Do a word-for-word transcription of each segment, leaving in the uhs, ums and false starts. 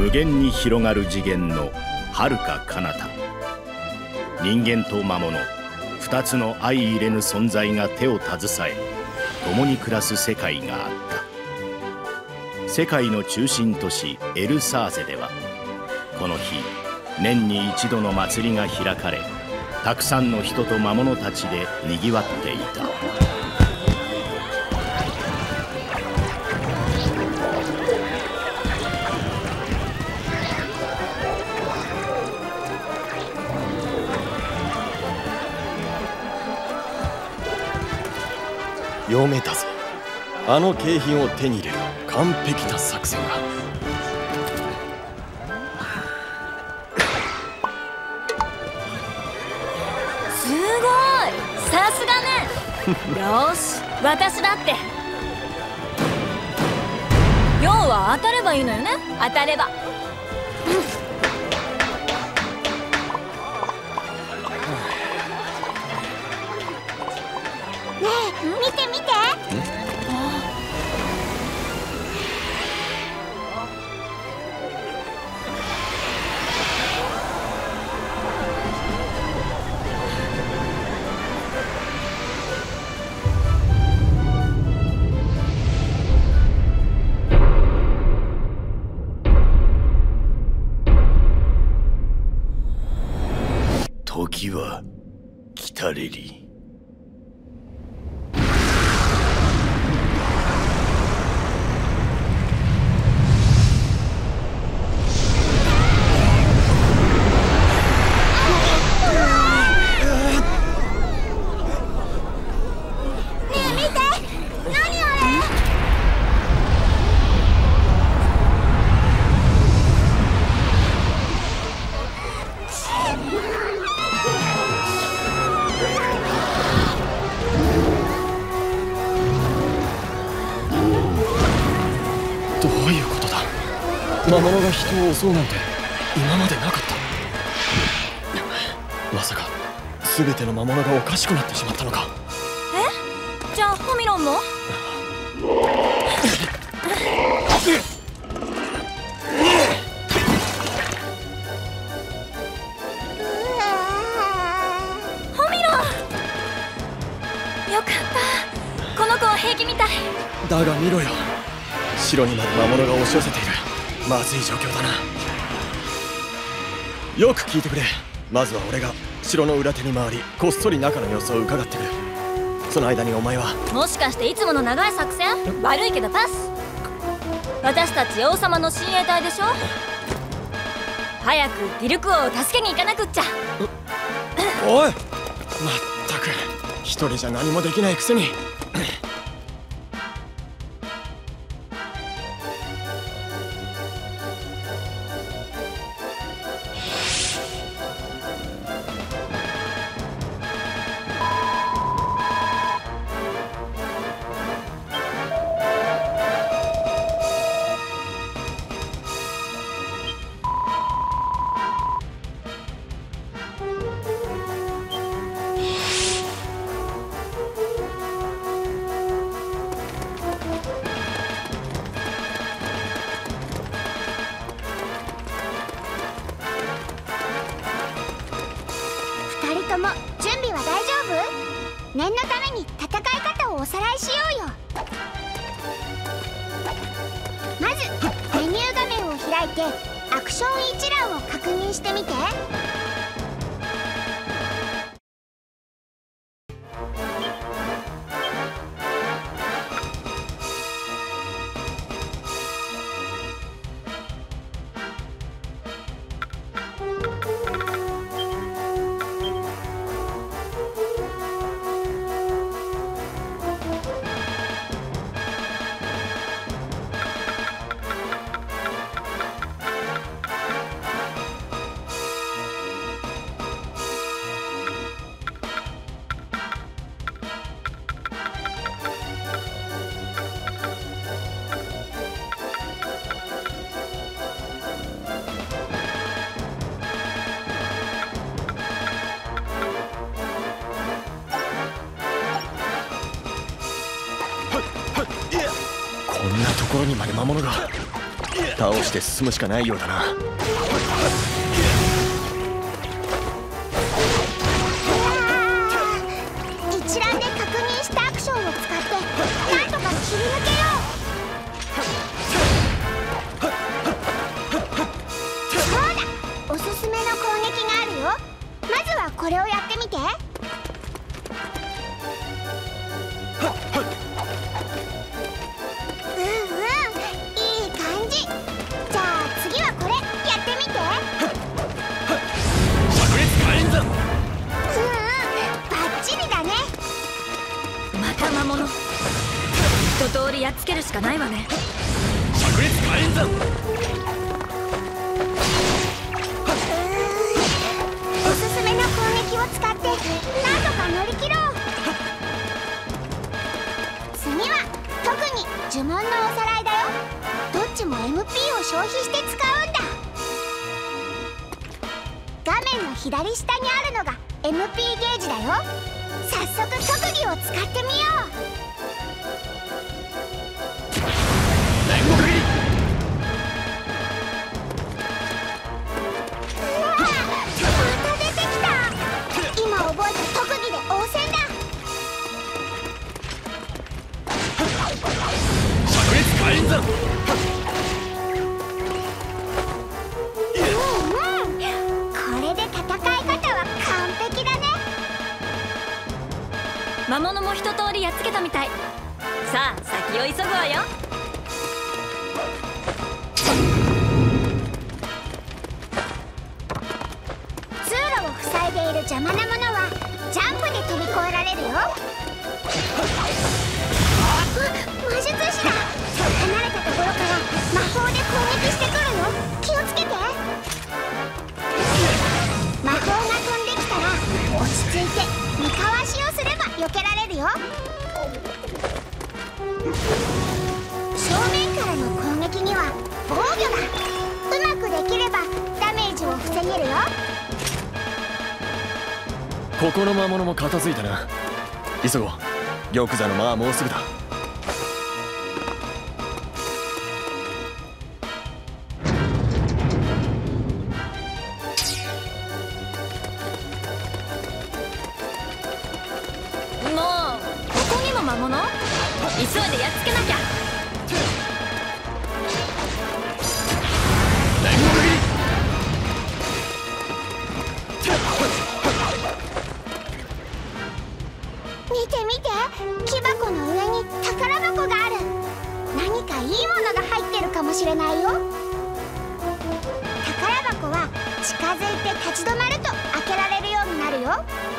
無限に広がる次元の遥か彼方、人間と魔物二つの相入れぬ存在が手を携え共に暮らす世界があった。世界の中心都市エルサーゼではこの日、年に一度の祭りが開かれ、たくさんの人と魔物たちでにぎわっていた。 読めたぞ。あの景品を手に入れる完璧な作戦が。 すごい、さすがね。よーし、私だって。要は当たればいいのよね。当たれば。 見て見て。 時は来たれり。 どういうことだ。魔物が人を襲うなんて今までなかった。まさか全ての魔物がおかしくなってしまったのか。 え、じゃあホミロンも？ホミロン、よかった。この子は平気みたい。 だが見ろよ、城にまで魔物が押し寄せている。まずい状況だな。よく聞いてくれ。まずは俺が城の裏手に回り、こっそり中の様子を伺ってくる。その間にお前は。もしかしていつもの長い作戦？悪いけどパス。私たち王様の親衛隊でしょ。早くディルク王を助けに行かなくっちゃ。 おい、まったく一人じゃ何もできないくせに。 準備は大丈夫？念のために戦い方をおさらいしようよ。まずメニュー画面を開いてアクション一覧を確認してみて。こんなところにまで魔物が。 倒して進むしかないようだな。 一覧で確認したアクションを使ってなんとか切り抜けよう。そうだ、おすすめの攻撃があるよ。まずはこれをやってみて。うんうん、いい感じ。じゃあ次はこれやってみて。 炸裂火炎山。 うんうん、バッチリだね。 また魔物。一通りやっつけるしかないわね。 炸裂火炎山。 おすすめの攻撃を使ってなんとか乗り切ろう。次は特に呪文のおさらいだよ。どっちも エムピー を消費して使うんだ。画面の左下にあるのが エムピー ゲージだよ。早速特技を使ってみよう。 煉獄斬り。 うわあ、また出てきた。今覚えた特技で応戦だ。 炸裂火炎山。 うんうん、これで戦い方は完璧だね。 魔物も一通りやっつけたみたい。さあ先を急ぐわよ。 通路を塞いでいる邪魔なものはジャンプで飛び越えられるよ。あ、魔術師だ。離れたところから魔法で攻撃してくるよ。気をつけて。魔法が飛んできたら落ち着いて見かわしをすれば避けられるよ。正面からの攻撃には防御だ。うまくできればダメージを防げるよ。 ここの魔物も片付いたな。急ごう。玉座の間はもうすぐだ。 もうここにも魔物？急いでやっつけなきゃ。 煉獄斬り。 見て見て、木箱の上に宝箱がある。何かいいものが入ってるかもしれないよ。宝箱は近づいて立ち止まると開けられるようになるよ。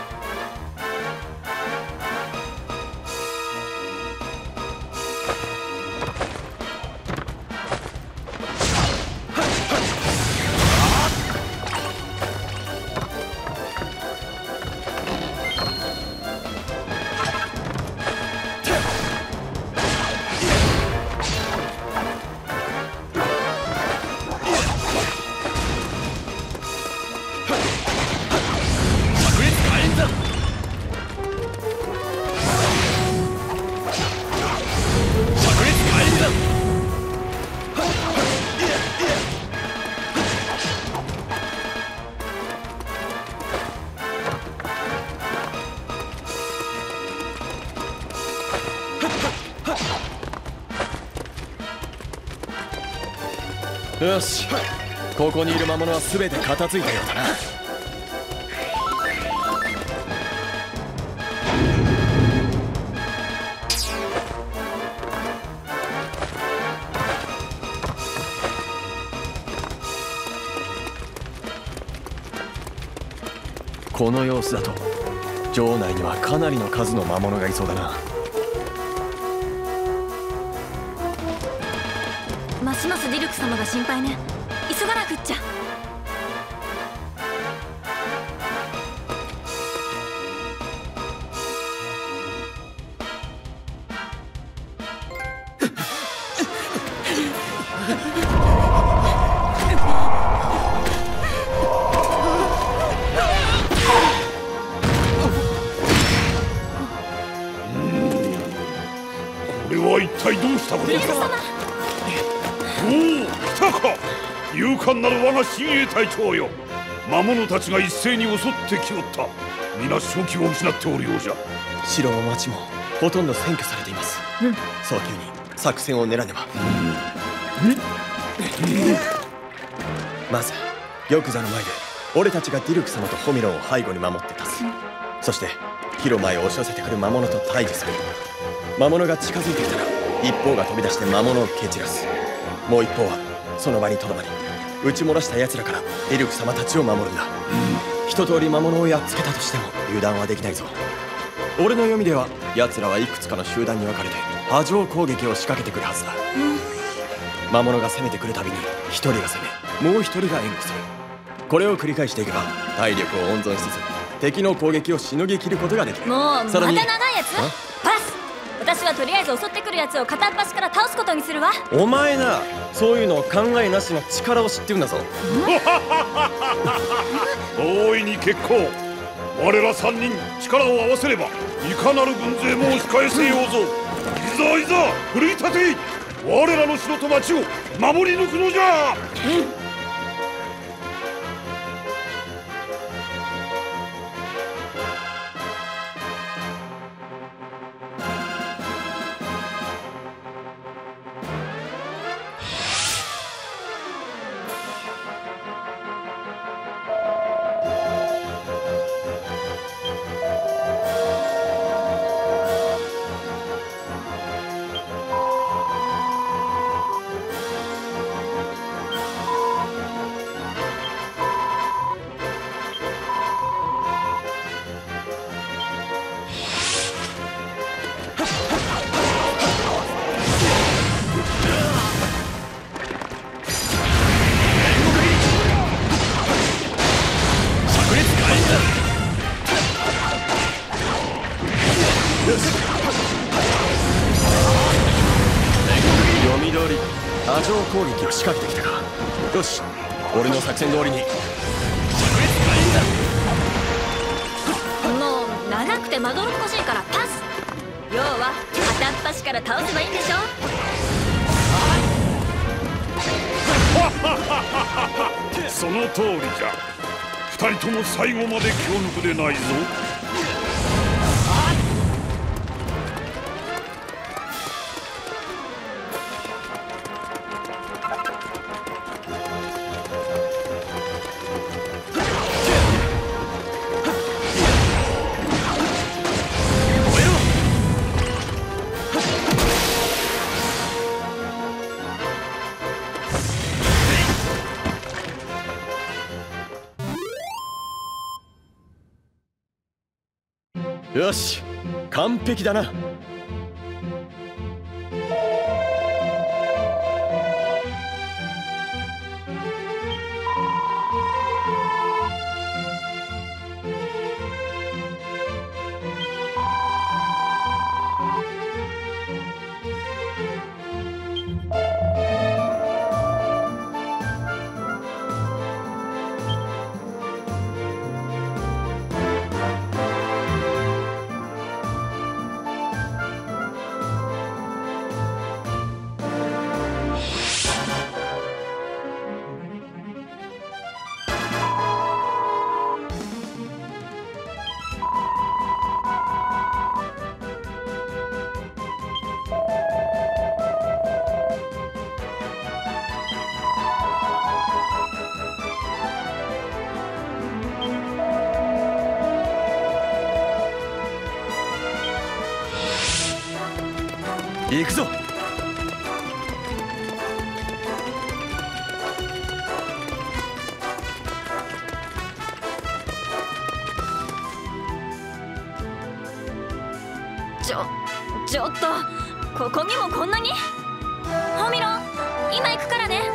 よし、ここにいる魔物は全て片付いたようだな。この様子だと城内にはかなりの数の魔物がいそうだな。 ますますディルク様が心配ね。急がなくっちゃ。 これは一体どうしたことだ。 ディルク様。 おお、 来たか。勇敢なる我が親衛隊長よ。魔物たちが一斉に襲ってきおった。皆正気を失っておるようじゃ。 城も町もほとんど占拠されています、うん、早急に作戦を練らねば、うんうん、まず玉座の前で俺たちがディルク様とホミロンを背後に守って立つ、うん、そして広間へ押し寄せてくる魔物と対峙する。魔物が近づいてきたら一方が飛び出して魔物を蹴散らす。もう一方はその場にとどまり撃ち漏らした奴らからディルク様たちを守るんだ、うん、一通り魔物をやっつけたとしても油断はできないぞ。俺の読みでは奴らはいくつかの集団に分かれて波状攻撃を仕掛けてくるはずだ、うん、魔物が攻めてくるたびに一人が攻めもう一人が援護する。これを繰り返していけば体力を温存しつつ敵の攻撃をしのぎ切ることができる。 もうまた長いやつパス。私はとりあえず襲ってくるやつを片っ端から倒すことにするわ。 お前な、そういうのを考えなしの力を知ってるんだぞ。 大いに結構。我ら三人力を合わせればいかなる軍勢も押し返せようぞ。いざいざ奮い立て。我らの城と町を守り抜くのじゃ、うん読み通り波状攻撃を仕掛けてきたか。よし、俺の作戦通りに。 もう長くてまどろっこしいからパス。要は片っ端から倒せばいいんでしょ。 その通りじゃ。二人とも最後まで気を抜くでないぞ。 よし、完璧だな。行くぞ。 ちょちょっと、ここにもこんなに。ホミロン、今行くからね。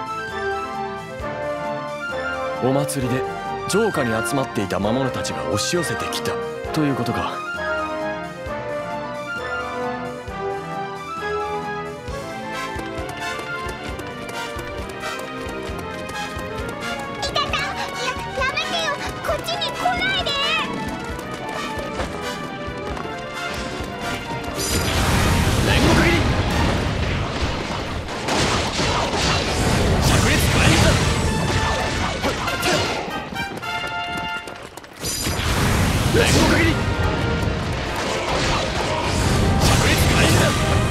お祭りで城下に集まっていた魔物たちが押し寄せてきたということか。 限り炸裂開始だ。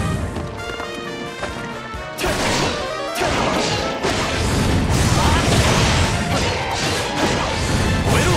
燃えろ。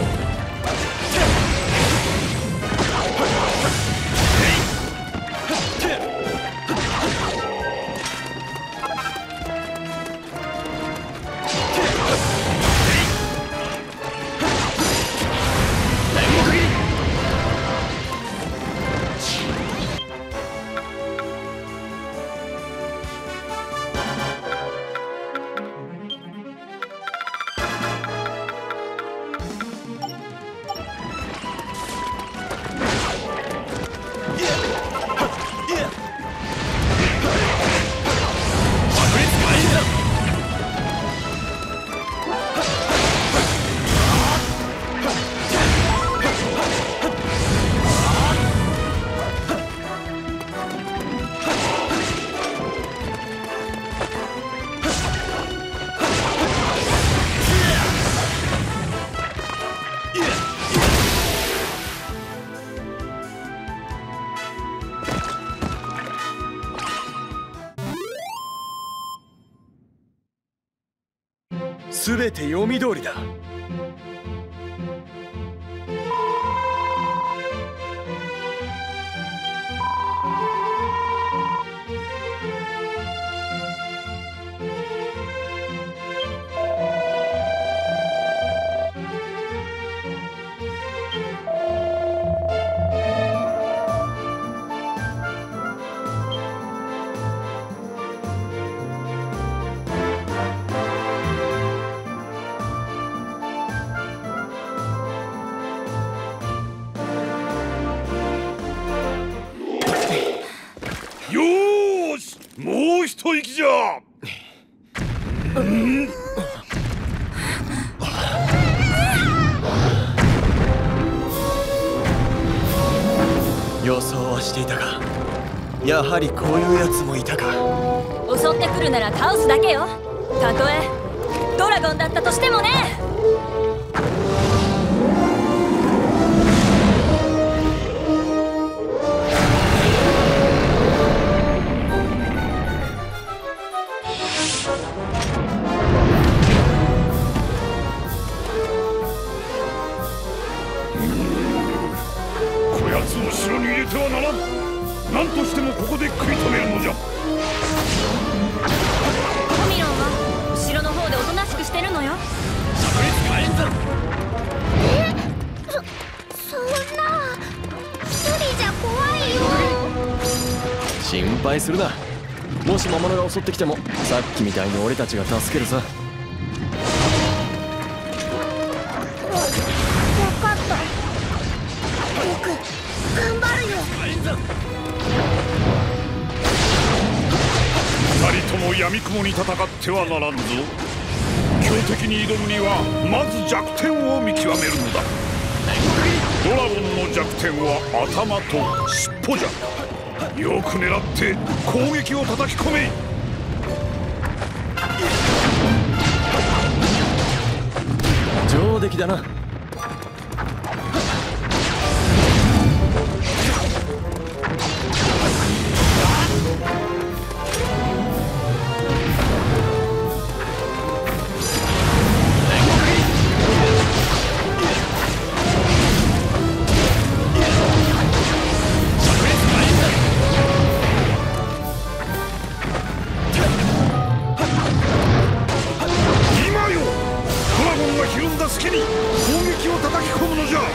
すべて読み通りだ。 よーし、もう一息じゃ。 予想はしていたが、やはりこういうやつもいたか。 襲ってくるなら倒すだけよ。たとえドラゴンだったとしてもね。 こやつを城に入れてはならん。何としてもここで食い止めるのじゃ。 コミロンは後ろの方でおとなしくしてるのよ。 炸裂開始だ。 えそそんな一人じゃ怖いよ。 心配するな。もし魔物が襲ってきてもさっきみたいに俺たちが助けるさ。 わかった。僕頑張るよ。 二人とも闇雲に戦ってはならんぞ。強敵に挑むにはまず弱点を見極めるのだ。ドラゴンの弱点は頭と尻尾じゃ。よく狙って攻撃を叩き込め。 上出来だな。 ひるんだ隙に攻撃を叩き込むのじゃ。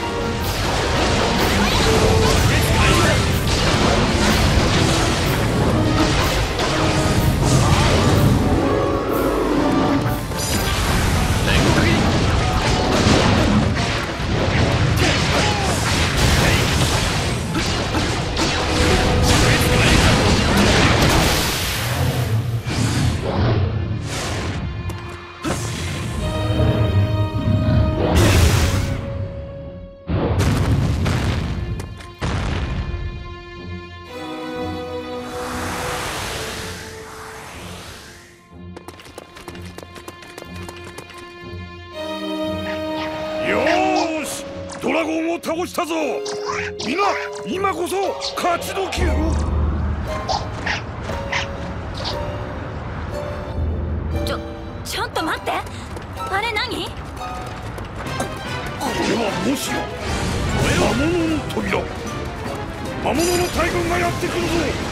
ドラゴンを倒したぞ。みんな今こそ勝ち時よ。 ちょちょっと待って、あれ何？ これはもしや魔物の扉。魔物の大軍がやってくるぞ。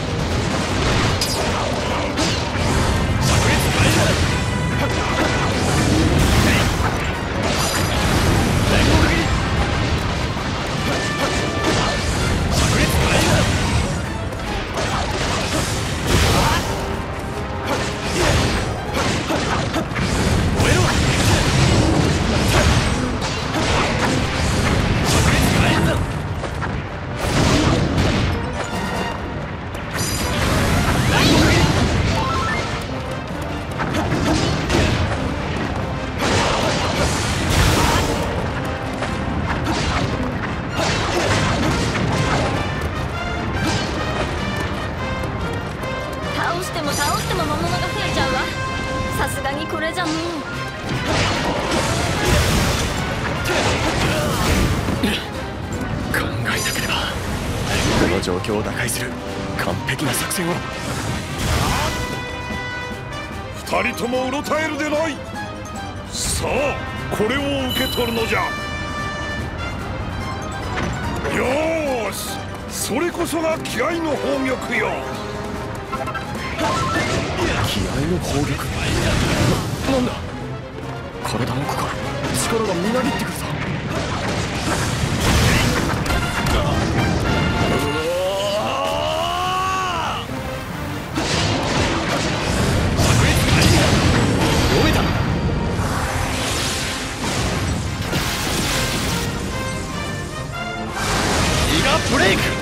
状況を打開する完璧な作戦を。 二人ともうろたえるでない。さあこれを受け取るのじゃ。よーし、それこそが気合の宝玉よ。 気合の宝玉な、なんだ。体の中から力がみなぎってくるさ。ブレイク。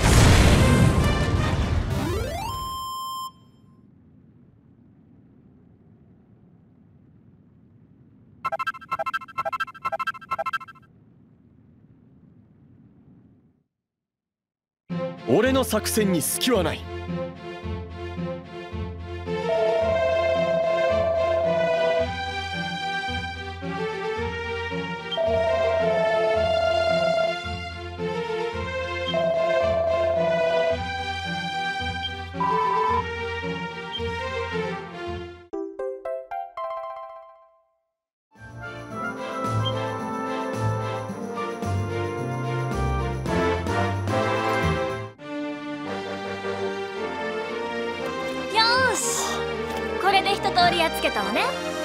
俺の作戦に隙はない。 これで一通りやっつけたわね。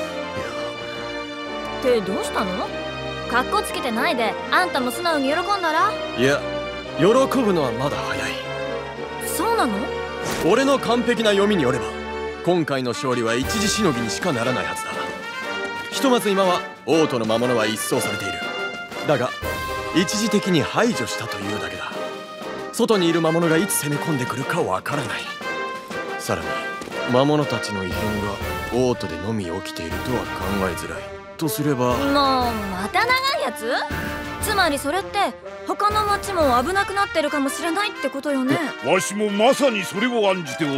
ってどうしたの？かっこつけてないであんたも素直に喜んだら？ いや、喜ぶのはまだ早い。 そうなの？ 俺の完璧な読みによれば今回の勝利は一時しのぎにしかならないはずだ。ひとまず今は王都の魔物は一掃されている。だが一時的に排除したというだけだ。外にいる魔物がいつ攻め込んでくるかわからない。さらに魔物たちの異変が王都でのみ起きているとは考えづらいとすれば、 もうまた長いやつ？つまりそれって他の町も危なくなってるかもしれないってことよね。 わしもまさにそれを案じておった。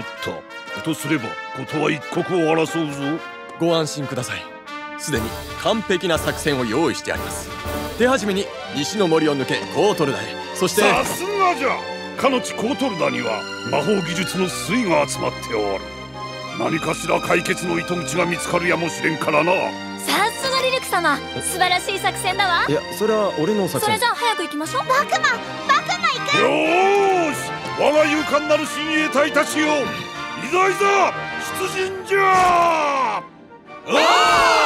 とすればことは一刻を争うぞ。 ご安心ください。すでに完璧な作戦を用意してあります。手始めに西の森を抜けコートルダへ、そしてさすがじゃ。かの地コートルダには魔法技術の粋が集まっておる。何かしら解決の糸口が見つかるやもしれんからな。 さすがリルク様、素晴らしい作戦だわ。 いや、それは俺の作戦。 それじゃあ早く行きましょう。 僕も僕も行く。 よーし、我が勇敢なる親衛隊たちよ、いざいざ出陣じゃ。ああ